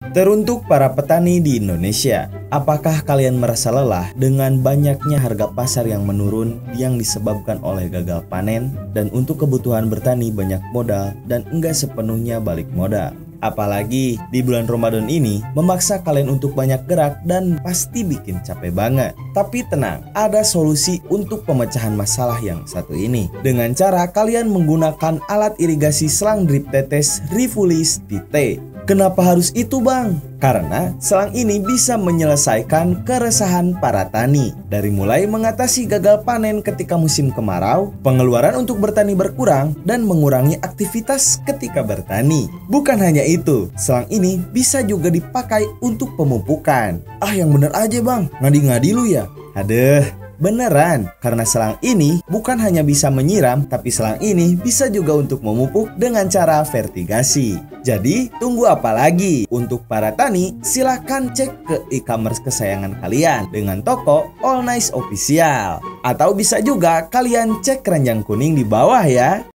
Teruntuk para petani di Indonesia, apakah kalian merasa lelah dengan banyaknya harga pasar yang menurun yang disebabkan oleh gagal panen dan untuk kebutuhan bertani banyak modal dan enggak sepenuhnya balik modal? Apalagi di bulan Ramadan ini memaksa kalian untuk banyak gerak dan pasti bikin capek banget. Tapi tenang, ada solusi untuk pemecahan masalah yang satu ini. Dengan cara kalian menggunakan alat irigasi selang drip tetes Rivulis TT. Kenapa harus itu bang? Karena selang ini bisa menyelesaikan keresahan para tani. Dari mulai mengatasi gagal panen ketika musim kemarau, pengeluaran untuk bertani berkurang, dan mengurangi aktivitas ketika bertani. Bukan hanya itu, selang ini bisa juga dipakai untuk pemupukan. Ah yang bener aja bang, ngadi-ngadi lu ya? Aduh, beneran, karena selang ini bukan hanya bisa menyiram, tapi selang ini bisa juga untuk memupuk dengan cara vertigasi. Jadi, tunggu apa lagi? Untuk para tani, silahkan cek ke e-commerce kesayangan kalian dengan toko All Nice Official. Atau bisa juga kalian cek keranjang kuning di bawah ya.